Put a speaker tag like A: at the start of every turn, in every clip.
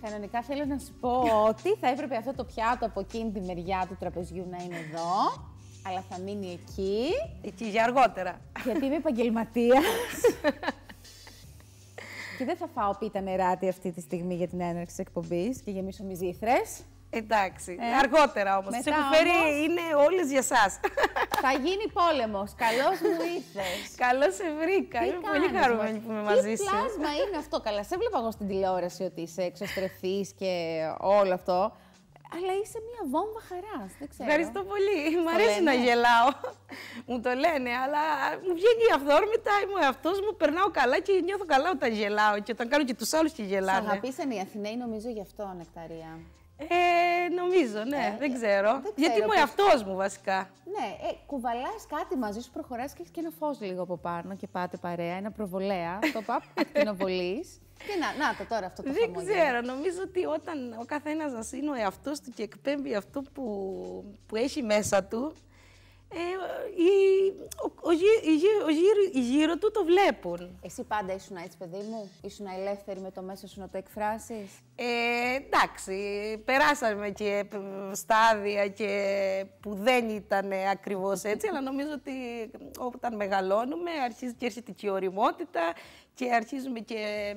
A: Κανονικά θέλω να σου πω ότι θα έπρεπε αυτό το πιάτο από εκείνη τη μεριά του τραπεζιού να είναι εδώ, αλλά θα μείνει εκεί.
B: Εκεί για αργότερα.
A: Γιατί είμαι επαγγελματίας. Και δεν θα φάω πίτα νεράτη αυτή τη στιγμή για την έναρξη της εκπομπής και γεμίσω μυζήθρες.
B: Εντάξει, αργότερα όμως. Τις έχω φέρει, είναι όλες για σας.
A: Θα γίνει πόλεμος. Καλώς μου ήρθες.
B: Καλώς σε βρήκα. Είμαι πολύ χαρούμενη που είμαι μαζί σου.
A: Τι πλάσμα είναι αυτό. Καλά, σε βλέπω εγώ στην τηλεόραση ότι είσαι εξωστρεφής και όλο αυτό. Αλλά είσαι μια βόμβα χαράς. Δεν ξέρω.
B: Ευχαριστώ πολύ. Μ' αρέσει να γελάω. Μου το λένε, αλλά μου βγαίνει αυθόρμητα. Είμαι ο εαυτός μου, περνάω καλά και νιώθω καλά όταν γελάω. Και όταν κάνω και τους άλλους και γελάνε.
A: Σ' αγαπήσαν οι Αθηναίοι, νομίζω γι' αυτό, Νεκταρία.
B: Νομίζω, ναι, δεν ξέρω. Γιατί είμαι ο εαυτός μου, βασικά.
A: Ναι, κουβαλάς κάτι μαζί σου, προχωράς και έχεις και ένα φως λίγο από πάνω και πάτε παρέα, ένα προβολέα, το παπ, ακτινοβολής. Και να το τώρα αυτό το χαμόγελο.
B: Δεν ξέρω, νομίζω ότι όταν ο καθένας μας είναι ο εαυτός του και εκπέμπει αυτό που έχει μέσα του, οι γύρω του το βλέπουν.
A: Εσύ πάντα ήσουν έτσι, παιδί μου, ήσουν ελεύθερη με το μέσα σου να το εκφράσεις.
B: Εντάξει, περάσαμε και στάδια και που δεν ήταν ακριβώς έτσι, αλλά νομίζω ότι όταν μεγαλώνουμε αρχίζει και έρχεται και η ωριμότητα και αρχίζουμε και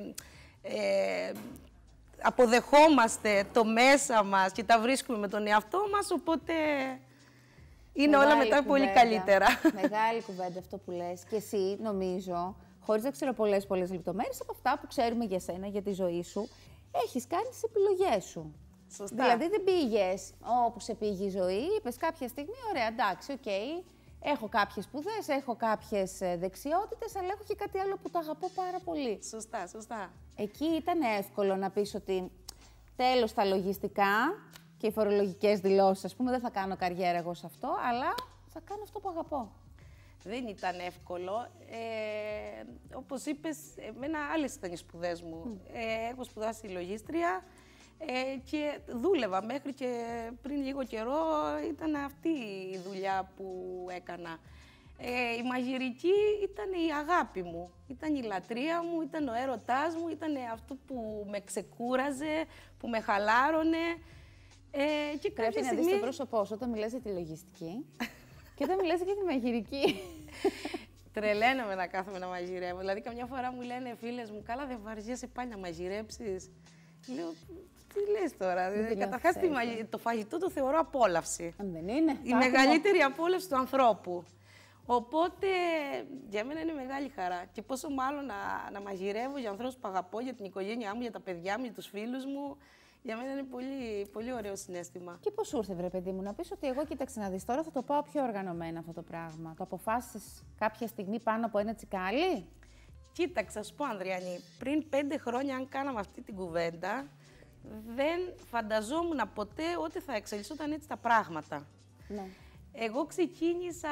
B: αποδεχόμαστε το μέσα μας και τα βρίσκουμε με τον εαυτό μας, οπότε είναι όλα μετά πολύ καλύτερα.
A: Μεγάλη κουβέντα αυτό που λες. Και εσύ, νομίζω, χωρίς να ξέρω πολλές λεπτομέρειες από αυτά που ξέρουμε για σένα, για τη ζωή σου, έχεις κάνει τις επιλογές σου.
B: Σωστά.
A: Δηλαδή δεν πήγες όπου σε πήγε η ζωή, είπες κάποια στιγμή, ωραία, εντάξει, οκ, έχω κάποιες σπουδές, έχω κάποιες δεξιότητες, αλλά έχω και κάτι άλλο που το αγαπώ πάρα πολύ.
B: Σωστά, σωστά.
A: Εκεί ήταν εύκολο να πεις ότι τέλος τα λογιστικά και οι φορολογικές δηλώσεις, ας πούμε, δεν θα κάνω καριέρα εγώ σε αυτό, αλλά θα κάνω αυτό που αγαπώ.
B: Δεν ήταν εύκολο. Όπως είπες, εμένα άλλες ήταν οι σπουδές μου. Έχω σπουδάσει λογίστρια και δούλευα μέχρι και πριν λίγο καιρό. Ήταν αυτή η δουλειά που έκανα. Η μαγειρική ήταν η αγάπη μου, ήταν η λατρεία μου, ήταν ο έρωτάς μου, ήταν αυτό που με ξεκούραζε, που με χαλάρωνε. Και
A: πρέπει να δεις το πρόσωπό σου όταν μιλάς για τη λογιστική και όταν μιλάς για τη μαγειρική.
B: Τρελαίνομαι να κάθομαι να μαγειρεύω. Δηλαδή, καμιά φορά μου λένε φίλες μου, καλά δεν βαριέσαι πάλι να μαγειρέψεις. Λέω, τι λες τώρα. Καταρχάς, το φαγητό το θεωρώ απόλαυση.
A: Αν δεν είναι.
B: Η μεγαλύτερη απόλαυση του ανθρώπου. Οπότε, για μένα είναι μεγάλη χαρά. Και πόσο μάλλον να μαγειρεύω για ανθρώπους που αγαπώ, για την οικογένειά μου, για τα παιδιά μου, για τους φίλους μου. Για μένα είναι πολύ, πολύ ωραίο συναίσθημα.
A: Και πώς σου ήρθε, βρε παιδί μου, να πεις ότι εγώ, κοίταξε να δεις, τώρα θα το πάω πιο οργανωμένα αυτό το πράγμα. Το αποφάσισες κάποια στιγμή πάνω από ένα τσικάλι?
B: Κοίταξε, θα σου πω, Ανδριανή, πριν 5 χρόνια, αν κάναμε αυτή την κουβέντα, δεν φανταζόμουν ποτέ ότι θα εξελισσόταν έτσι τα πράγματα.
A: Ναι.
B: Εγώ ξεκίνησα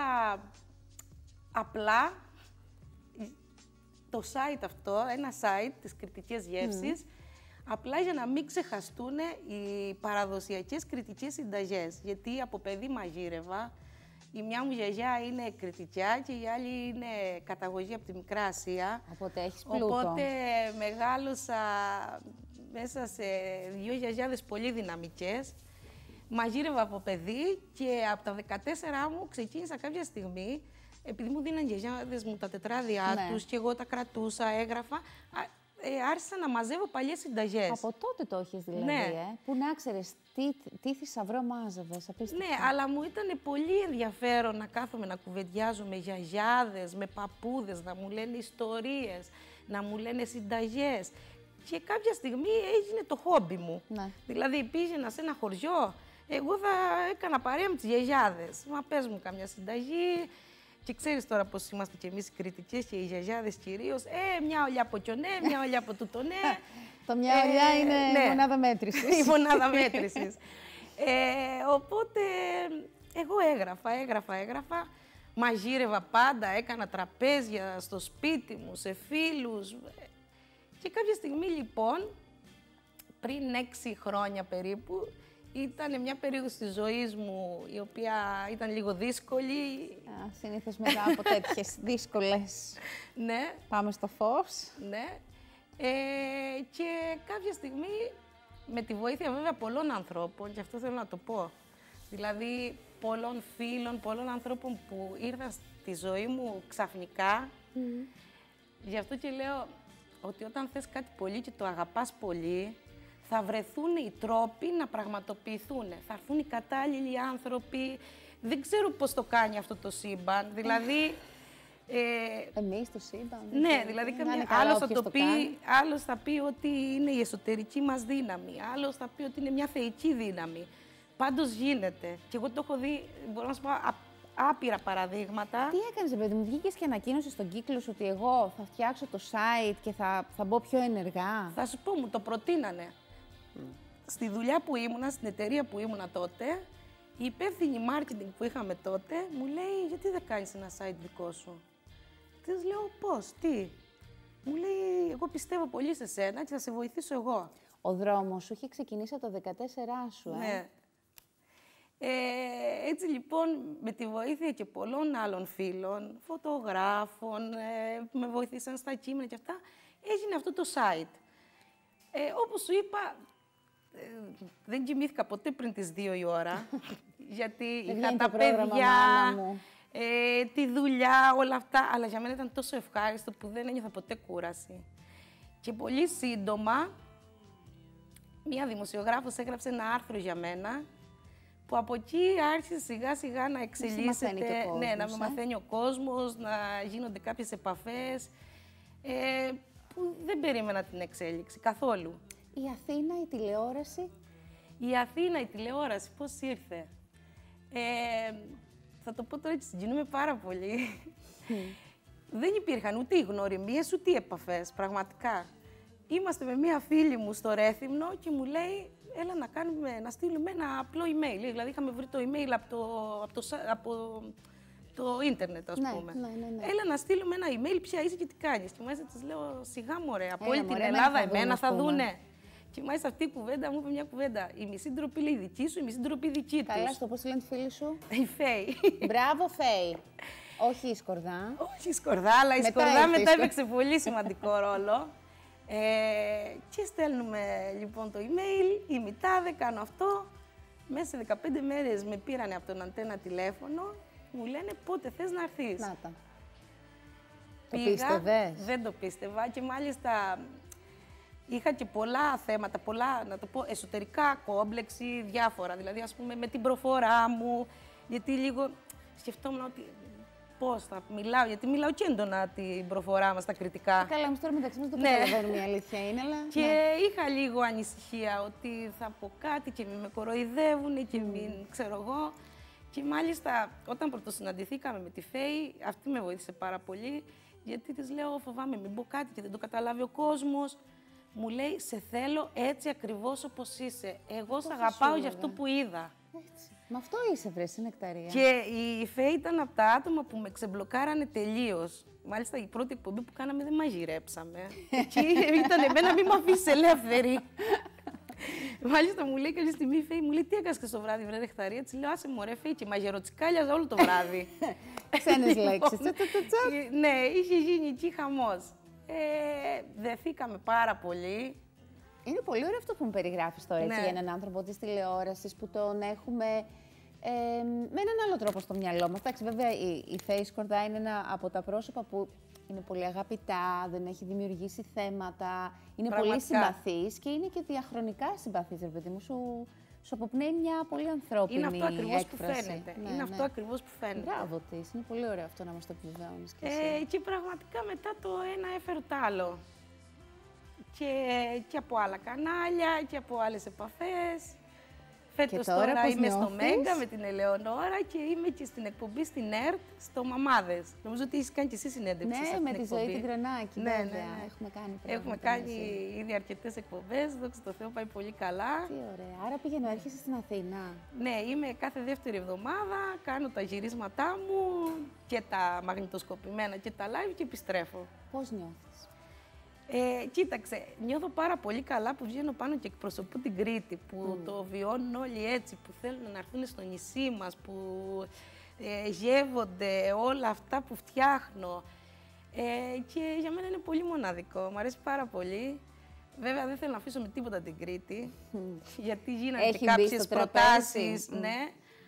B: απλά το site αυτό, ένα site της κριτικές γεύσεις, απλά για να μην ξεχαστούν οι παραδοσιακές κριτικές συνταγές. Γιατί από παιδί μαγείρευα, η μια μου γιαγιά είναι κριτικιά και η άλλη είναι καταγωγή από τη Μικρά Ασία.
A: Οπότε έχεις πλούτο.
B: Οπότε μεγάλωσα μέσα σε 2 γιαγιάδες πολύ δυναμικές. Μαγείρευα από παιδί και από τα 14 μου ξεκίνησα κάποια στιγμή, επειδή μου δίναν γιαγιάδες μου τα τετράδια τους και εγώ τα κρατούσα, έγραφα, άρχισα να μαζεύω παλιές συνταγές.
A: Από τότε το έχεις δηλαδή, που να ξέρεις τι θησαυρό μάζευες, απίστευτο.
B: Ναι, αλλά μου ήταν πολύ ενδιαφέρον να κάθομαι να κουβεντιάζω με γιαγιάδες, με παππούδες, να μου λένε ιστορίες, να μου λένε συνταγές. Και κάποια στιγμή έγινε το χόμπι μου.
A: Ναι.
B: Δηλαδή πήγαινα σε ένα χωριό, εγώ θα έκανα παρέα με τις γιαγιάδες. Μα πες μου καμιά συνταγή. Και ξέρεις τώρα πώς είμαστε κι εμείς οι κριτικές και οι γιαγιάδες κυρίως. Μια ολιά από κιονέ, μια ολιά από τούτονέ.
A: Το μια ολιά είναι η μονάδα μέτρησης.
B: Η μονάδα μέτρησης. Οπότε εγώ έγραφα. Μαγείρευα πάντα, έκανα τραπέζια στο σπίτι μου, σε φίλους. Και κάποια στιγμή λοιπόν, πριν 6 χρόνια περίπου, ήταν μια περίοδος της ζωής μου η οποία ήταν λίγο δύσκολη.
A: Συνήθως μετά από τέτοιες δύσκολες.
B: Ναι.
A: Πάμε στο φως.
B: Ναι. Και κάποια στιγμή με τη βοήθεια βέβαια πολλών ανθρώπων, και αυτό θέλω να το πω. Δηλαδή, πολλών φίλων, πολλών ανθρώπων που ήρθαν στη ζωή μου ξαφνικά. Γι' αυτό και λέω ότι όταν θες κάτι πολύ και το αγαπάς πολύ, θα βρεθούν οι τρόποι να πραγματοποιηθούν. Θα έρθουν οι κατάλληλοι άνθρωποι. Δεν ξέρω πώς το κάνει αυτό το σύμπαν. Δηλαδή...
A: Εμείς το σύμπαν.
B: Ναι, δηλαδή άλλος θα πει ότι είναι η εσωτερική μας δύναμη. Άλλος θα πει ότι είναι μια θεϊκή δύναμη. Πάντως γίνεται. Και εγώ το έχω δει, μπορώ να σου πω, άπειρα παραδείγματα.
A: Τι έκανες, παιδί μου, βγήκες και ανακοίνωσες στον κύκλο σου ότι εγώ θα φτιάξω το site και θα μπω πιο ενεργά?
B: Θα σου πω, μου το προτείνανε. Στη δουλειά που ήμουνα, στην εταιρεία που ήμουνα τότε, η υπεύθυνη marketing που είχαμε τότε μου λέει: γιατί δεν κάνεις ένα site δικό σου? Της λέω: πώς, τι? Μου λέει: εγώ πιστεύω πολύ σε σένα και θα σε βοηθήσω εγώ.
A: Ο δρόμος σου είχε ξεκινήσει από το 14 σου,
B: Ναι. Έτσι λοιπόν, με τη βοήθεια και πολλών άλλων φίλων, φωτογράφων, με βοήθησαν στα κείμενα και αυτά, έγινε αυτό το site. Όπως σου είπα, δεν κοιμήθηκα ποτέ πριν τις 2 η ώρα, γιατί είχα τα παιδιά, τη δουλειά, όλα αυτά, αλλά για μένα ήταν τόσο ευχάριστο που δεν ένιωθα ποτέ κούραση. Και πολύ σύντομα, μία δημοσιογράφος έγραψε ένα άρθρο για μένα, που από εκεί άρχισε σιγά σιγά να εξελίσσεται, να με μαθαίνει ο κόσμος, να γίνονται κάποιες επαφές, που δεν περίμενα την εξέλιξη καθόλου.
A: Η Αθήνα, η τηλεόραση.
B: Η Αθήνα, η τηλεόραση, πώς ήρθε? Θα το πω τώρα και συγκινούμε πάρα πολύ. Δεν υπήρχαν ούτε οι γνωριμίες, ούτε οι επαφές, πραγματικά. Είμαστε με μία φίλη μου στο Ρέθυμνο και μου λέει: έλα να στείλουμε ένα απλό email. Δηλαδή, είχαμε βρει το email από το ίντερνετ, ας πούμε.
A: Ναι.
B: Έλα να στείλουμε ένα email, ποια είσαι και τι κάνεις. Και μάλιστα της λέω: σιγά μωρέ, από όλη την Ελλάδα εμένα θα δούνε. Και μάλιστα αυτή η κουβέντα μου είπε μια κουβέντα. Η μισή ντροπή λέει δική σου, η μισή ντροπή δική του.
A: Καλά, στο πώς τη λένε τη φίλη σου?
B: Η Φέη.
A: Μπράβο, Φέη. Όχι η Σκορδά.
B: Όχι η Σκορδά, αλλά η Σκορδά μετά έπαιξε πολύ σημαντικό ρόλο. Και στέλνουμε λοιπόν το email, η Μητάδε, κάνω αυτό. Μέσα σε 15 μέρες με πήρανε από τον Αντένα τηλέφωνο, μου λένε πότε θες να έρθεις.
A: Να τα.
B: Το
A: πίστευες?
B: Δεν το πίστευα και μάλιστα είχα και πολλά θέματα, πολλά, να το πω, εσωτερικά κόμπλεξ ή διάφορα. Δηλαδή, ας πούμε, με την προφορά μου, γιατί λίγο σκεφτόμουν ότι πώς θα μιλάω, γιατί μιλάω και έντονα την προφορά μας, τα κριτικά.
A: Καλά, όμως τώρα μεταξύ μας το καταλαβαίνουμε, η αλήθεια είναι, αλλά...
B: Και είχα λίγο ανησυχία ότι θα πω κάτι και μην με κοροϊδεύουν και μην ξέρω εγώ. Και μάλιστα, όταν πρωτοσυναντηθήκαμε με τη Φέη, αυτή με βοήθησε πάρα πολύ, γιατί της λέω: φοβάμαι μην πω κάτι και δεν το καταλάβει ο κόσμος. Μου λέει: σε θέλω έτσι ακριβώς όπως είσαι. Εγώ σ' αγαπάω για αυτό που είδα.
A: Έτσι. Με αυτό είσαι, βρες, η Νεκταρία.
B: Και η Φέη ήταν από τα άτομα που με ξεμπλοκάρανε τελείως. Μάλιστα, η πρώτη εκπομπή που κάναμε δεν μαγειρέψαμε. Εκεί ήταν εμένα, μην με αφήσεις ελεύθερη. Μάλιστα, μου λέει κάποια στιγμή η Φέη, μου λέει: τι έκανες στο βράδυ, βρε Νεκταρία? Της λέω: άσε μωρέ, Φέη, και μαγειροτσικάλιαζα όλο το βράδυ.
A: Ξένες λέξεις.
B: Ναι, είχε γίνει εκεί χαμός. Δεθήκαμε πάρα πολύ.
A: Είναι πολύ ωραίο αυτό που μου περιγράφεις τώρα, έτσι, για έναν άνθρωπο της τηλεόρασης που τον έχουμε με έναν άλλο τρόπο στο μυαλό μας. Εντάξει, βέβαια, η Φέη Σκορδά είναι ένα από τα πρόσωπα που είναι πολύ αγαπητά, δεν έχει δημιουργήσει θέματα, είναι πολύ συμπαθής και είναι και διαχρονικά συμπαθής, ρε παιδί μου. Σου αποπνέει μια πολύ ανθρώπινη
B: έκφραση. Είναι αυτό ακριβώς που φαίνεται.
A: Ναι,
B: είναι αυτό ακριβώς που φαίνεται.
A: Μπράβο της. Είναι πολύ ωραίο αυτό να μας το επιβεβαιώνεις και εσύ.
B: Και πραγματικά μετά το ένα έφερε το άλλο. Και από άλλα κανάλια και από άλλες επαφές. Φέτος τώρα είμαι στο Μέγκα με την Ελεονόρα και είμαι και στην εκπομπή στην ΕΡΤ στο Μαμάδες. Νομίζω ότι έχεις κάνει και εσύ συνέντευξη σε αυτήν
A: με
B: την
A: τη
B: εκπομπή.
A: Ζωή την Κρενάκη,
B: ναι,
A: βέβαια.
B: Ναι.
A: Έχουμε κάνει πράγματα.
B: Έχουμε κάνει ήδη αρκετές εκπομπές, δόξα τω Θεώ, πάει πολύ καλά.
A: Τι ωραία. Άρα πήγαινε, έρχεσαι στην Αθήνα.
B: Ναι, είμαι κάθε δεύτερη εβδομάδα, κάνω τα γυρίσματά μου και τα μαγνητοσκοπημένα και τα live και επιστρέφω.
A: Πώς νιώθεις?
B: Κοίταξε, νιώθω πάρα πολύ καλά που βγαίνω πάνω και εκπροσωπώ την Κρήτη, που το βιώνουν όλοι έτσι, που θέλουν να έρθουν στο νησί μας, που γεύονται όλα αυτά που φτιάχνω. Και για μένα είναι πολύ μοναδικό, μου αρέσει πάρα πολύ. Βέβαια, δεν θέλω να αφήσω με τίποτα την Κρήτη, γιατί γίνανε
A: Έχει
B: κάποιες προτάσεις, ναι,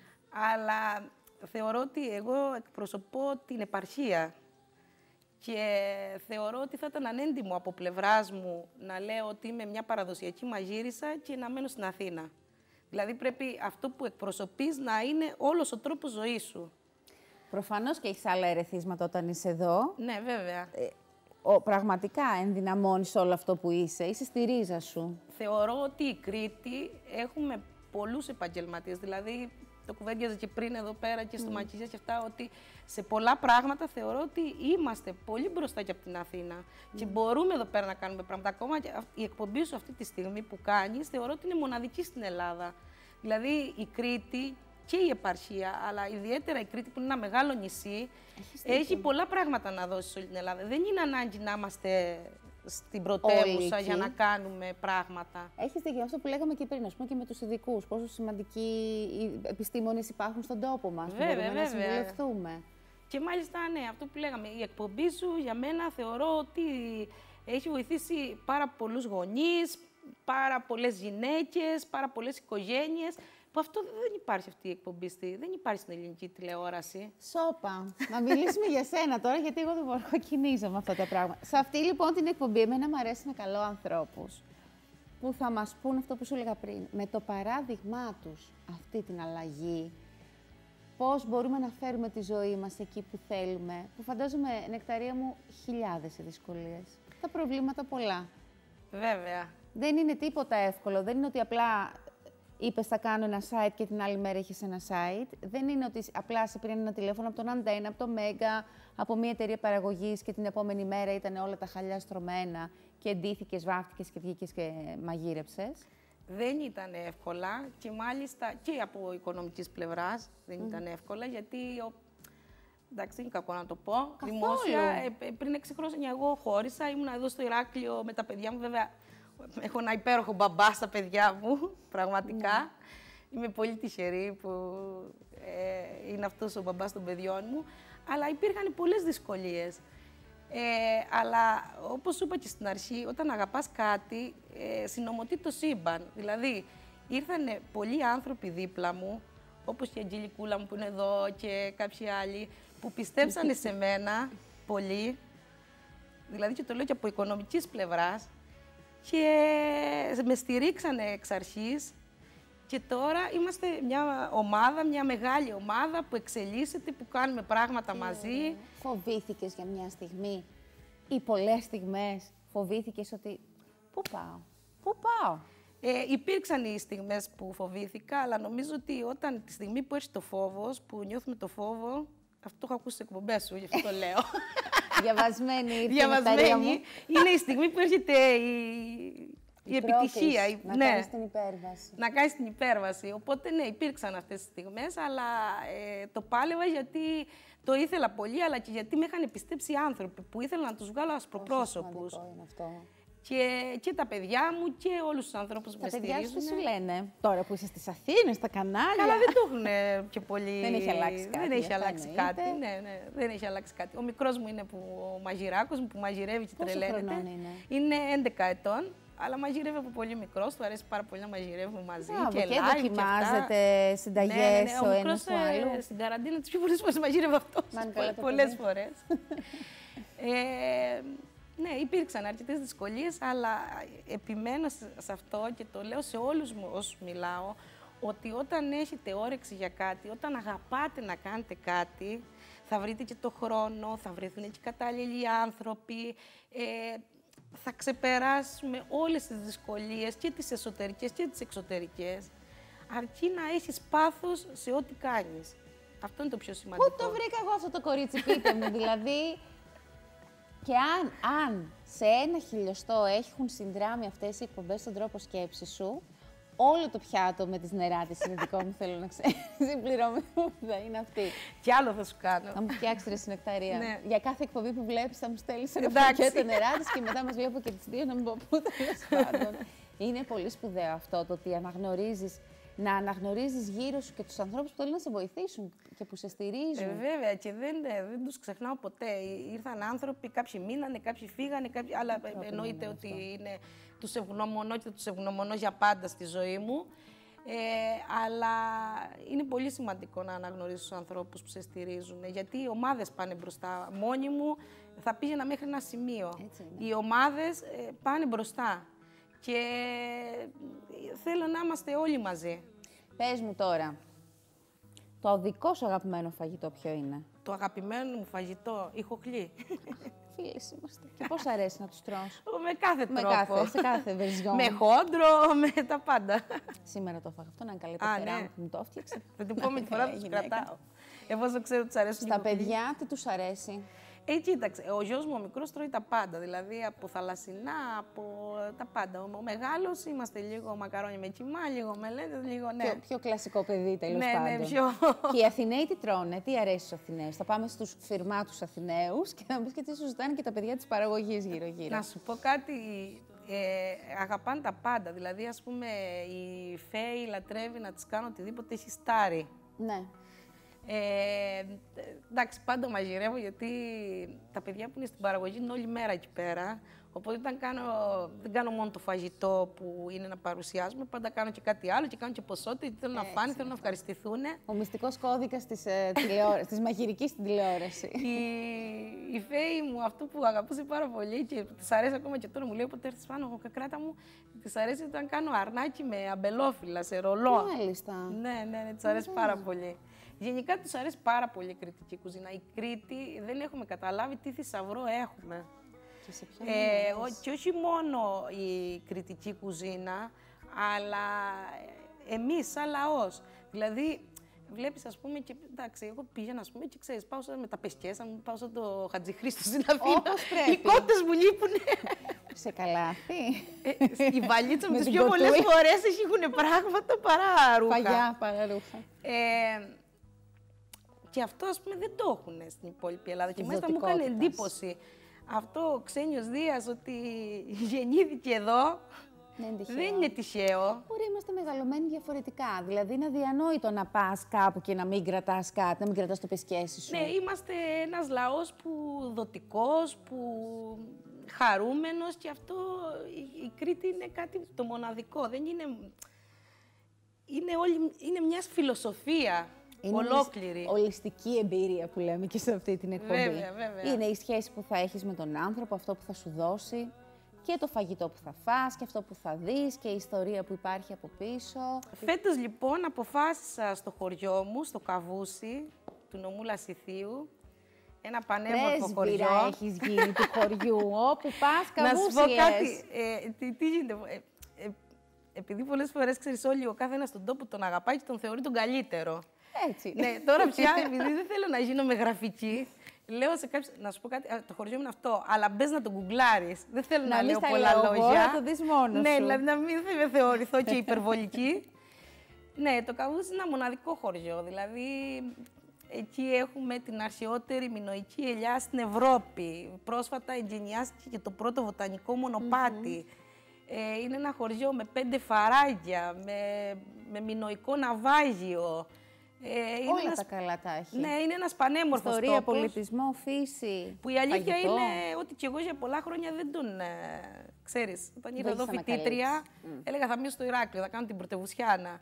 B: αλλά θεωρώ ότι εγώ εκπροσωπώ την επαρχία και θεωρώ ότι θα ήταν ανέντιμο από πλευράς μου να λέω ότι είμαι μια παραδοσιακή μαγείρισα και να μένω στην Αθήνα. Δηλαδή πρέπει αυτό που εκπροσωπείς να είναι όλος ο τρόπος ζωής σου.
A: Προφανώς και έχεις άλλα ερεθίσματα όταν είσαι εδώ.
B: Ναι, βέβαια.
A: Πραγματικά ενδυναμώνεις όλο αυτό που είσαι στη ρίζα σου.
B: Θεωρώ ότι η Κρήτη έχουμε πολλούς επαγγελματίες. Δηλαδή, το κουβέντιαζε και πριν εδώ πέρα και στο μακιγιάζ και αυτά, ότι σε πολλά πράγματα θεωρώ ότι είμαστε πολύ μπροστά και από την Αθήνα. Και μπορούμε εδώ πέρα να κάνουμε πράγματα. Ακόμα και η εκπομπή σου αυτή τη στιγμή που κάνεις, θεωρώ ότι είναι μοναδική στην Ελλάδα. Δηλαδή, η Κρήτη και η επαρχία, αλλά ιδιαίτερα η Κρήτη που είναι ένα μεγάλο νησί, έχει πολλά πράγματα να δώσει σε όλη την Ελλάδα. Δεν είναι ανάγκη να είμαστε στην πρωτεύουσα για να κάνουμε πράγματα.
A: Έχεις δίκιο, αυτό που λέγαμε και πριν, ας πούμε, και με τους ειδικούς, πόσο σημαντικοί επιστήμονες υπάρχουν στον τόπο μας,
B: βέβαια,
A: να συμβουλευτούμε.
B: Και μάλιστα, ναι, αυτό που λέγαμε, η εκπομπή σου για μένα θεωρώ ότι έχει βοηθήσει πάρα πολλούς γονείς, πάρα πολλές γυναίκες, πάρα πολλές οικογένειες. Που αυτό δεν υπάρχει αυτή η εκπομπή, δεν υπάρχει στην ελληνική τηλεόραση.
A: Σόπα. Να μιλήσουμε για σένα τώρα, γιατί εγώ δεν μπορώ να κινήσω με αυτά τα πράγματα. Σε αυτή λοιπόν την εκπομπή, εμένα μου αρέσει να καλώ ανθρώπους που θα μας πούν αυτό που σου έλεγα πριν. Με το παράδειγμά τους αυτή την αλλαγή, πώς μπορούμε να φέρουμε τη ζωή μας εκεί που θέλουμε. Που φαντάζομαι, Νεκταρία μου, χιλιάδες οι δυσκολίες. Τα προβλήματα πολλά.
B: Βέβαια.
A: Δεν είναι τίποτα εύκολο. Δεν είναι ότι απλά είπες θα κάνω ένα site και την άλλη μέρα έχεις ένα site. Δεν είναι ότι απλά σε πήραν ένα τηλέφωνο από τον Αντένα, από το Μέγκα, από μια εταιρεία παραγωγής και την επόμενη μέρα ήταν όλα τα χαλιά στρωμένα και εντύθηκες, βάφτηκες και βγήκες και μαγείρεψες.
B: Δεν ήταν εύκολα και μάλιστα και από οικονομικής πλευράς δεν ήταν εύκολα, γιατί εντάξει, είναι κακό να το πω.
A: Καθόλου.
B: Δημόσια, πριν 6 χρόνια εγώ χώρισα, ήμουν εδώ στο Ηράκλειο με τα παιδιά μου, βέβαια. Έχω ένα υπέροχο μπαμπά στα παιδιά μου, πραγματικά. Είμαι πολύ τυχερή που είναι αυτός ο μπαμπάς των παιδιών μου. Αλλά υπήρχαν πολλές δυσκολίες. Αλλά όπως σου είπα και στην αρχή, όταν αγαπάς κάτι, συνομωτεί το σύμπαν. Δηλαδή, ήρθαν πολλοί άνθρωποι δίπλα μου, όπως και η Αγγελικούλα μου που είναι εδώ και κάποιοι άλλοι, που πιστέψανε σε μένα πολύ. Δηλαδή, και το λέω και από οικονομικής πλευράς. Και με στηρίξανε εξ αρχής και τώρα είμαστε μια ομάδα, μια μεγάλη ομάδα που εξελίσσεται, που κάνουμε πράγματα μαζί.
A: Φοβήθηκες για μια στιγμή ή πολλές στιγμές φοβήθηκες ότι πού πάω, πού πάω?
B: Υπήρξαν οι στιγμές που φοβήθηκα, αλλά νομίζω ότι όταν τη στιγμή που έρχεται το φόβος, που νιώθουμε το φόβο, αυτό το έχω ακούσει στις εκπομπές σου, γι' αυτό το λέω.
A: Διαβασμένη.
B: Είναι η στιγμή που έρχεται η επιτυχία.
A: Να κάνεις την υπέρβαση.
B: Να κάνεις την υπέρβαση. Οπότε, ναι, υπήρξαν αυτές τις στιγμές, αλλά το πάλευα γιατί το ήθελα πολύ, αλλά και γιατί με είχαν πιστέψει οι άνθρωποι που ήθελα να τους βγάλω ασπροπρόσωπους.
A: Είναι αυτό.
B: Και τα παιδιά μου και όλους τους ανθρώπους που με στηρίζουν.
A: Τα παιδιά σου τι σου λένε τώρα που είσαι στις Αθήνες, στα κανάλια?
B: Καλά, δεν το έχουν και πολύ.
A: Δεν έχει αλλάξει κάτι.
B: Δεν έχει αλλάξει κάτι. Ναι, δεν έχει αλλάξει κάτι. Ο μικρός μου είναι ο μαγειράκος μου που μαγειρεύει και τρελαίνεται.
A: Πόσο χρονών είναι?
B: Είναι 11 ετών. Αλλά μαγειρεύει από πολύ μικρός, του αρέσει πάρα πολύ να μαγειρεύουμε μαζί.
A: Και δοκιμάζετε συνταγές ο ένας του άλλου.
B: Στην καραντίνα τις πιο πολλές φορές μαγειρεύει αυτός. Πολλές φορές. Ναι, υπήρξαν αρκετές δυσκολίες, αλλά επιμένω σε αυτό και το λέω σε όλους όσους μιλάω, ότι όταν έχετε όρεξη για κάτι, όταν αγαπάτε να κάνετε κάτι, θα βρείτε και το χρόνο, θα βρεθούν και οι κατάλληλοι άνθρωποι, θα ξεπεράσουμε όλες τις δυσκολίες, και τις εσωτερικές και τις εξωτερικές, αρκεί να έχεις πάθος σε ό,τι κάνεις. Αυτό είναι το πιο σημαντικό.
A: Πού το βρήκα εγώ αυτό το κορίτσι, πείτε μου, δηλαδή. Και αν σε 1 χιλιοστό έχουν συνδράμει αυτές οι εκπομπές στον τρόπο σκέψης σου, όλο το πιάτο με τις νεράτες είναι δικό μου, θέλω να ξέρεις. Η πληρωμή μου θα είναι αυτή.
B: Κι άλλο θα σου κάνω.
A: Θα μου φτιάξεις ρε Νεκταρία.
B: Ναι.
A: Για κάθε εκπομπή που βλέπεις θα μου στέλνεις ένα πακέτο νεράτες και μετά μας βλέπω και τις δύο να μην πω πού, τέλος πάντων. Είναι πολύ σπουδαίο αυτό το ότι να αναγνωρίζεις γύρω σου και τους ανθρώπους που θέλουν να σε βοηθήσουν και που σε στηρίζουν.
B: Βέβαια, και δεν τους ξεχνάω ποτέ. Ήρθαν άνθρωποι, κάποιοι μείνανε, κάποιοι φύγανε, αλλά εννοείται ότι τους ευγνωμονώ και τους ευγνωμονώ για πάντα στη ζωή μου. Αλλά είναι πολύ σημαντικό να αναγνωρίσεις τους ανθρώπους που σε στηρίζουν, γιατί οι ομάδες πάνε μπροστά. Μόνοι μου θα πήγαινα μέχρι ένα σημείο. Οι ομάδες πάνε μπροστά και θέλω να είμαστε όλοι μαζί.
A: Πες μου τώρα, το δικό σου αγαπημένο φαγητό ποιο είναι?
B: Το αγαπημένο μου φαγητό, η χοχλή.
A: Φίλες είμαστε. Και πώς αρέσει να τους τρως?
B: Με κάθε τρόπο.
A: Σε κάθε βερζιόν.
B: Με χόντρο, με τα πάντα.
A: Σήμερα το έφαγα αυτό, να είναι καλή πεθερά μου που μου το έφτιαξε.
B: Θα την επόμενη φορά τους κρατάω. Εφόσον ξέρω ότι τους αρέσουν.
A: Στα παιδιά τι τους αρέσει?
B: Κοίταξε, ο γιος μου ο μικρός τρώει τα πάντα, δηλαδή από θαλασσινά, από τα πάντα. Ο μεγάλος είμαστε λίγο μακαρόνια με κιμά, λίγο μελέτες, λίγο
A: Πιο κλασικό παιδί τέλος πάντων.
B: Ναι, πιο...
A: Και οι Αθηναίοι τι τρώνε, τι αρέσει στους Αθηναίους? Θα πάμε στους φυρμάτους Αθηναίους και θα μου πεις και τι σου ζητάνε και τα παιδιά της παραγωγής γύρω-γύρω.
B: Να σου πω κάτι, αγαπάνε τα πάντα, δηλαδή ας πούμε η Φέη λατρεύει να της κάνω οτιδήποτε έχει στάρει.
A: Ναι.
B: Εντάξει, πάντα μαγειρεύω γιατί τα παιδιά που είναι στην παραγωγή είναι όλη μέρα εκεί πέρα. Οπότε δεν κάνω μόνο το φαγητό που είναι να παρουσιάσουμε, πάντα κάνω και κάτι άλλο και κάνω και ποσότητα, γιατί θέλω να φάνε, θέλω να ευχαριστηθούν.
A: Ο μυστικός κώδικας της μαγειρικής στην τηλεόραση.
B: Η Φέη μου, αυτό που αγαπούσε πάρα πολύ και της αρέσει ακόμα και τώρα, μου λέει όποτε έρθεις πάνω, κράτα μου, της αρέσει όταν κάνω αρνάκι με αμπελόφυλλα, σε ρολό.
A: Μάλιστα.
B: Ναι, της αρέσει πάρα πολύ. Γενικά τους αρέσει πάρα πολύ η κρητική κουζίνα. Η Κρήτη δεν έχουμε καταλάβει τι θησαυρό έχουμε.
A: Και σε ποια
B: και όχι μόνο η κρητική κουζίνα, αλλά εμείς σαν λαός. Δηλαδή, βλέπεις, ας πούμε, και εντάξει, εγώ πήγαινα, ας πούμε, και ξέρεις, πάω με τα πεσκέσα μου, πάω σαν το Χατζηχρήστο στην Αθήνα. Οι κότες μου λείπουνε.
A: Σε καλάθι.
B: Η βαλίτσα μου τις πιο πολλές φορές έχουν πράγματα παρά ρούχα.
A: Παγιά, παρά ρούχα.
B: Και αυτό, ας πούμε, δεν το έχουν στην υπόλοιπη Ελλάδα. Και μάλιστα μου έκανε εντύπωση αυτό ο Ξένιος Δίας ότι γεννήθηκε εδώ. Δεν είναι τυχαίο.
A: Μπορεί είμαστε μεγαλωμένοι διαφορετικά. Δηλαδή είναι αδιανόητο να πας κάπου και να μην κρατάς κάτι, να μην κρατάς το πεσκέσι σου.
B: Ναι, είμαστε ένας λαός που δοτικός, που χαρούμενος και αυτό η Κρήτη είναι κάτι το μοναδικό. Δεν είναι... Είναι μια φιλοσοφία. Είναι ολόκληρη.
A: Ολιστική εμπειρία που λέμε και σε αυτή την εκπομπή.
B: Βέβαια.
A: Είναι η σχέση που θα έχεις με τον άνθρωπο, αυτό που θα σου δώσει και το φαγητό που θα φας και αυτό που θα δεις και η ιστορία που υπάρχει από πίσω.
B: Φέτος λοιπόν αποφάσισα στο χωριό μου, στο Καβούσι, του νομού Λασιθίου, ένα πανέμορφο χωριό.
A: Πρέσβυρα έχεις γίνει του χωριού, όπου πας Καβούσι.
B: Να σου πω κάτι, τι γίνεται. Επειδή πολλές φορές, ξέρεις, όλοι ο καθένας στον τόπο τον αγαπάει και τον θεωρεί τον καλύτερο.
A: Έτσι.
B: Ναι, τώρα πια, επειδή δεν θέλω να γίνω με γραφική, λέω σε κάποιους, να σου πω κάτι, το χωριό μου είναι αυτό, αλλά μπες να το γκουγκλάρεις. Δεν θέλω να λέω πολλά λόγια.
A: Να το δεις μόνος σου.
B: Ναι, δηλαδή να μην θεωρηθώ και υπερβολική. Ναι, το Καβούσι είναι ένα μοναδικό χωριό, δηλαδή εκεί έχουμε την αρχαιότερη μινωική ελιά στην Ευρώπη. Πρόσφατα εγκαινιάστηκε και το πρώτο βοτανικό μονοπάτι. Είναι ένα χωριό με 5 φαράγγια, με μινωικό ναυάγιο.
A: Όλα τα καλά τα έχει.
B: Ναι, είναι ένας πανέμορφος
A: ιστορία,
B: τόπος,
A: πολιτισμό, φύση,
B: που η αλήθεια
A: φαγητό.
B: είναι ότι και εγώ για πολλά χρόνια δεν τον ξέρεις. Όταν ήρθα εδώ φοιτήτρια, έλεγα θα μείνω στο Ηράκλειο, θα κάνω την πρωτευουσιάνα.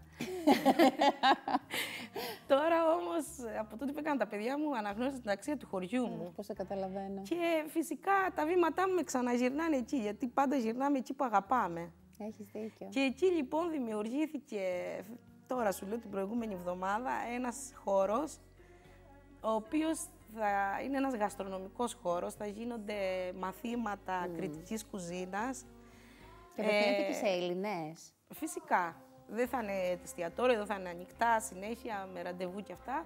B: Τώρα όμως, από τότε που έκανα τα παιδιά μου, αναγνώρισα την αξία του χωριού μου.
A: Πώς το καταλαβαίνω.
B: Και φυσικά τα βήματά μου με ξαναγυρνάνε εκεί, γιατί πάντα γυρνάμε εκεί που αγαπάμε.
A: Έχεις δίκιο.
B: Και εκεί λοιπόν δημιουργήθηκε, τώρα σου λέω την προηγούμενη εβδομάδα, ένας χώρος, ο οποίος θα είναι ένας γαστρονομικός χώρος, θα γίνονται μαθήματα κρητικής κουζίνας.
A: Και θα γίνεται και σε Έλληνες.
B: Φυσικά. Δεν θα είναι εστιατόριο, εδώ θα είναι ανοιχτά συνέχεια, με ραντεβού και αυτά.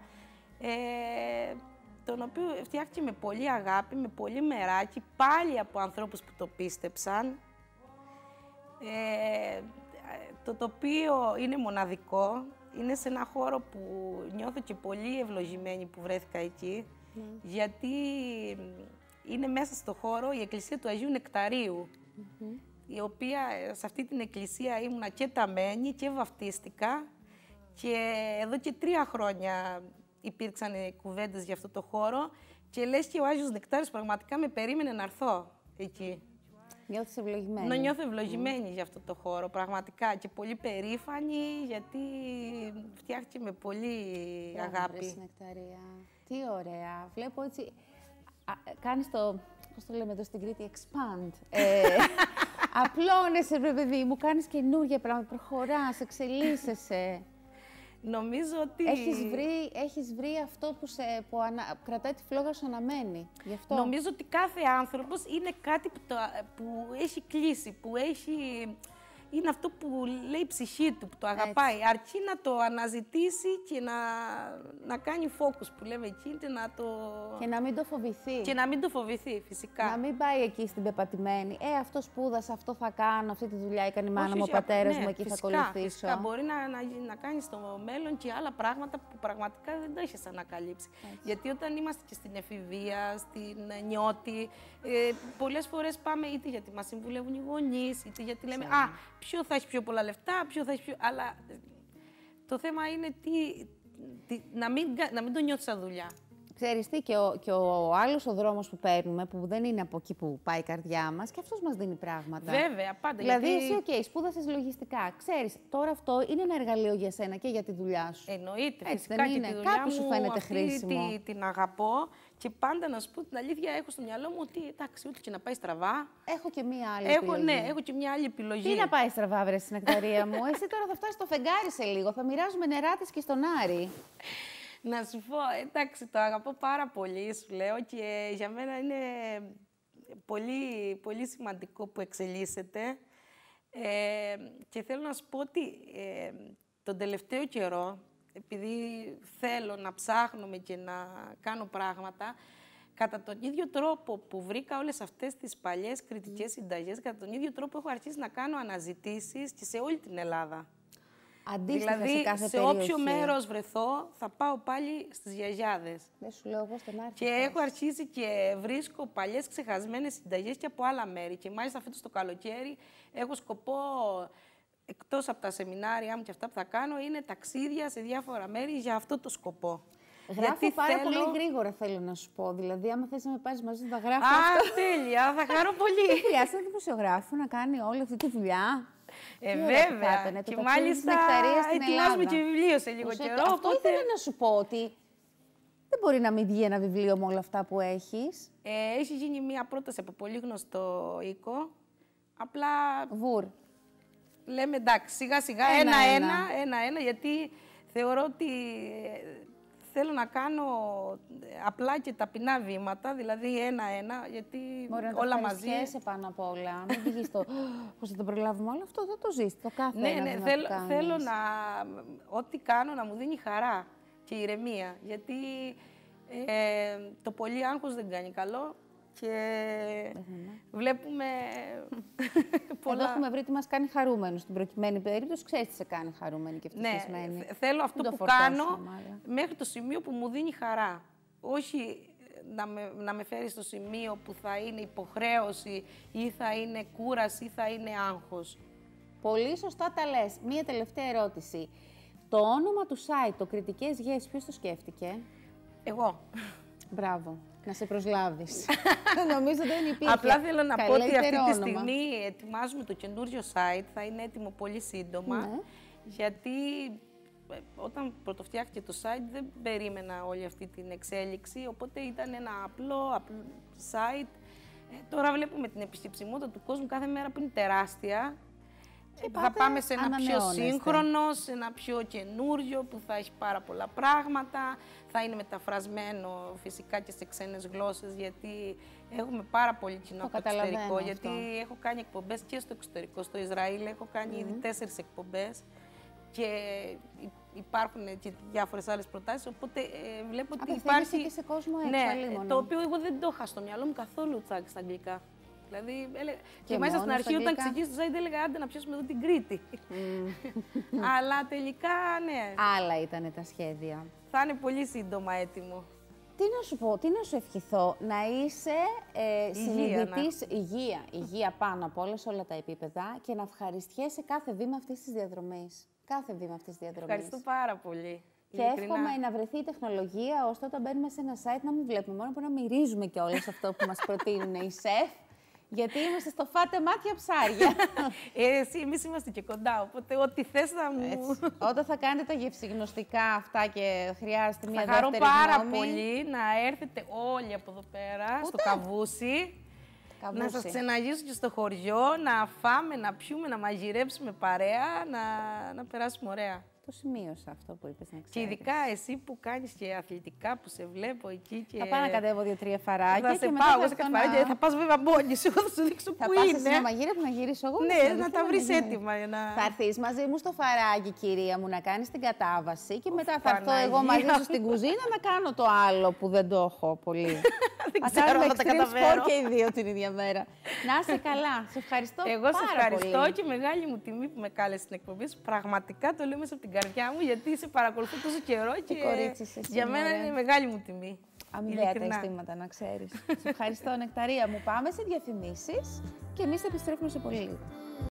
B: Τον οποίο φτιάχτηκε με πολύ αγάπη, με πολύ μεράκι, πάλι από ανθρώπους που το πίστεψαν. Το τοπίο είναι μοναδικό, είναι σε ένα χώρο που νιώθω και πολύ ευλογημένη που βρέθηκα εκεί, γιατί είναι μέσα στο χώρο η εκκλησία του Αγίου Νεκταρίου. η οποία σε αυτή την εκκλησία ήμουνα και ταμένη και βαφτίστηκα και εδώ και 3 χρόνια υπήρξαν κουβέντες για αυτό το χώρο και λες και ο Άγιος Νεκτάριος πραγματικά με περίμενε να έρθω εκεί.
A: Νιώθεις ευλογημένη.
B: Νιώθω ευλογημένη για αυτό το χώρο, πραγματικά, και πολύ περήφανη, γιατί φτιάχτηκε με πολύ αγάπη.
A: Νεκταρία. Τι ωραία. Βλέπω έτσι, κάνεις το, πώς το λέμε εδώ στην Κρήτη, expand. Απλώνεσαι, ρε παιδί μου, κάνεις καινούργια πράγματα, προχωράς, εξελίσσεσαι.
B: Νομίζω ότι...
A: Έχεις βρει αυτό που κρατάει τη φλόγα σου αναμένη. Γι' αυτό.
B: Νομίζω ότι κάθε άνθρωπος είναι κάτι που έχει κλείσει, που έχει... Είναι αυτό που λέει η ψυχή του, που το αγαπάει. Έτσι. Αρκεί να το αναζητήσει και να κάνει focus, που λέμε εκεί,
A: και να μην το φοβηθεί.
B: Και να μην το φοβηθεί, φυσικά.
A: Να μην πάει εκεί στην πεπατημένη. Αυτό σπούδασα, αυτό θα κάνω, αυτή τη δουλειά έκανε η μάνα μου, ο πατέρας μου, εκεί φυσικά, θα ακολουθήσω.
B: Φυσικά, μπορεί να κάνει στο μέλλον και άλλα πράγματα που πραγματικά δεν το έχεις ανακαλύψει. Έτσι. Γιατί όταν είμαστε και στην εφηβεία, στην νιώτη, πολλές φορές πάμε είτε γιατί μας συμβουλεύουν οι γονείς, είτε γιατί λέμε ποιο θα έχει πιο πολλά λεφτά, ποιο θα έχει πιο... Αλλά το θέμα είναι να μην το νιώθεις σαν δουλειά.
A: Ξέρεις τι, και ο άλλος ο δρόμος που παίρνουμε, που δεν είναι από εκεί που πάει η καρδιά μας, και αυτός μας δίνει πράγματα.
B: Βέβαια, πάντα.
A: Δηλαδή, εσύ, σπούδασες λογιστικά. Ξέρεις, τώρα αυτό είναι ένα εργαλείο για σένα και για τη δουλειά σου.
B: Εννοείται,
A: έτσι,
B: φυσικά,
A: δεν
B: και
A: είναι.
B: τη δουλειά
A: Κάπου σου φαίνεται χρήσιμο.
B: Την αγαπώ και πάντα, να σου πω την αλήθεια, έχω στο μυαλό μου ότι εντάξει, ούτε και να πάει στραβά.
A: Έχω και μία άλλη επιλογή.
B: Ναι, έχω και μία άλλη επιλογή.
A: Τι να πάει στραβά, βρε, στην Νεκταρία μου. Εσύ τώρα θα φτάσεις στο φεγγάρι σε λίγο. Θα μοιράζουμε νεράτες και στον Άρη.
B: Να σου πω, εντάξει, το αγαπώ πάρα πολύ, σου λέω, και για μένα είναι πολύ, πολύ σημαντικό που εξελίσσεται. Και θέλω να σου πω ότι τον τελευταίο καιρό, επειδή θέλω να ψάχνουμε και να κάνω πράγματα, κατά τον ίδιο τρόπο που βρήκα όλες αυτές τις παλιές κριτικές συνταγές, κατά τον ίδιο τρόπο έχω αρχίσει να κάνω αναζητήσεις και σε όλη την Ελλάδα.
A: Αντίστοιχα,
B: δηλαδή,
A: σε κάθε
B: σε όποιο μέρος βρεθώ, θα πάω πάλι στις γιαγιάδες.
A: Δεν σου λέω εγώ στον Άρη.
B: Και έχω αρχίσει και βρίσκω παλιές ξεχασμένες συνταγές και από άλλα μέρη. Και μάλιστα φέτος το καλοκαίρι έχω σκοπό, εκτός από τα σεμινάρια μου και αυτά που θα κάνω, είναι ταξίδια σε διάφορα μέρη για αυτό το σκοπό.
A: Γράφω πάρα πολύ γρήγορα, θέλω να σου πω. Δηλαδή, άμα θες να με πάρεις μαζί, θα γράφω.
B: Τέλεια, θα χαρώ πολύ.
A: Δεν χρειάζεται ένα δημοσιογράφο να κάνει όλη αυτή τη δουλειά.
B: Βέβαια. Και μάλιστα ετοιμάζουμε και βιβλίο σε λίγο καιρό.
A: Αυτό ήθελα να σου πω, ότι δεν μπορεί να μην βγει ένα βιβλίο με όλα αυτά που έχεις.
B: Έχει γίνει μία πρόταση από πολύ γνωστό οίκο. Απλά...
A: Βουρ.
B: Λέμε εντάξει, σιγά σιγά, ένα-ένα, γιατί θεωρώ ότι θέλω να κάνω απλά και ταπεινά βήματα, δηλαδή ένα-ένα, γιατί όλα μαζί.
A: Μπορεί πάνω απ' όλα. Μην πηγείς το πώς θα το προλάβουμε όλο αυτό, δεν το ζεις. Το κάθε
B: ναι, θέλω να ό,τι κάνω να μου δίνει χαρά και ηρεμία, γιατί το πολύ άγχος δεν κάνει καλό. Και βλέπουμε πολλά...
A: Εδώ έχουμε βρει τι μας κάνει χαρούμενους. Στην προκειμένη περίπτωση, ξέρεις τι σε κάνει χαρούμενη και ευτυχισμένη.
B: Ναι, θέλω αυτό που κάνω μέχρι το σημείο που μου δίνει χαρά. Όχι να με φέρει στο σημείο που θα είναι υποχρέωση ή θα είναι κούραση ή θα είναι άγχος.
A: Πολύ σωστά τα λες. Μία τελευταία ερώτηση. Το όνομα του site, το Κριτικές Γεύσεις, ποιος το σκέφτηκε?
B: Εγώ.
A: Μπράβο. Να σε προσλάβεις. Νομίζω δεν υπήρχε.
B: Απλά θέλω να πω ότι αυτή τη στιγμή ετοιμάζουμε το καινούριο site. Θα είναι έτοιμο πολύ σύντομα. Ναι. Γιατί όταν πρωτοφτιάχτηκε το site δεν περίμενα όλη αυτή την εξέλιξη. Οπότε ήταν ένα απλό site. Τώρα βλέπουμε την επισυψιμότητα του κόσμου κάθε μέρα που είναι τεράστια. Θα πάμε σε ένα πιο σύγχρονο, σε ένα πιο καινούριο που θα έχει πάρα πολλά πράγματα. Θα είναι μεταφρασμένο φυσικά και σε ξένες γλώσσες, γιατί έχουμε πάρα πολύ κοινό από το εξωτερικό. Γιατί έχω κάνει εκπομπές και στο εξωτερικό, στο Ισραήλ. Έχω κάνει ήδη 4 εκπομπές και υπάρχουν και διάφορες άλλες προτάσεις. Οπότε βλέπω ότι υπάρχει.
A: Και σε κόσμο έξω,
B: ναι, το οποίο εγώ δεν το είχα στο μυαλό μου καθόλου τσάκι στα αγγλικά. Δηλαδή, και μέσα στην αρχή, όταν ξεκίνησε το site, έλεγα άντε να πιάσουμε εδώ την Κρήτη. Αλλά τελικά, ναι.
A: Άλλα ήταν τα σχέδια.
B: Θα είναι πολύ σύντομα έτοιμο.
A: Τι να σου πω, τι να σου ευχηθώ, να είσαι συνειδητής, υγεία πάνω από όλα, σε όλα τα επίπεδα και να ευχαριστιέσαι κάθε βήμα αυτής της διαδρομής. Κάθε βήμα αυτής της διαδρομής.
B: Ευχαριστώ πάρα πολύ.
A: Και εύχομαι να βρεθεί η τεχνολογία, ώστε όταν μπαίνουμε σε ένα site να μην βλέπουμε μόνο, που να μυρίζουμε κιόλας αυτό που μας προτείνουν οι σεφ. Γιατί είμαστε στο φάτε μάτια ψάρια.
B: Εμείς είμαστε και κοντά, οπότε ό,τι θες θα μου...
A: Έτσι. Όταν θα κάνετε τα γευσηγνωστικά αυτά και χρειάζεται μια
B: δεύτερη
A: γνώμη...
B: Θα χαρώ πάρα πολύ να έρθετε όλοι από εδώ πέρα, στο Καβούσι. Να σας ξεναγήσω και στο χωριό, να φάμε, να πιούμε, να μαγειρέψουμε παρέα, να περάσουμε ωραία.
A: Το σημείωσα αυτό που είπες, να ξέρεις.
B: Και ειδικά εσύ που κάνεις και αθλητικά, που σε βλέπω εκεί και...
A: Θα πάω να κατέβω 2-3 φαράκια
B: θα
A: και μετά
B: πάω, θα πας βέβαια μόνη σου, θα σου δείξω που είναι.
A: Θα πας να μαγείρεψω, να γυρίσω εγώ.
B: Ναι, να τα βρεις έτοιμα.
A: Θα έρθεις μαζί μου στο φαράκι, κυρία μου, να κάνεις την κατάβαση και μετά θα έρθω εγώ μαζί σου στην κουζίνα να κάνω το άλλο που δεν το έχω πολύ.
B: Δεν ξέρω αν θα τα καταφέρω.
A: Και οι δύο την ίδια μέρα. Να είσαι καλά. Σε ευχαριστώ πάρα πολύ.
B: Εγώ σε ευχαριστώ και μεγάλη μου τιμή που με κάλεσε στην εκπομπή σου. Πραγματικά το λέω μέσα από την καρδιά μου, γιατί σε παρακολουθώ τόσο καιρό και για μένα είναι μεγάλη μου τιμή.
A: Αμοιβαία τα αισθήματα, να ξέρεις. Σε ευχαριστώ, Νεκταρία μου. Πάμε σε διαφημίσεις και εμείς επιστρέφουμε σε πολύ λίγο.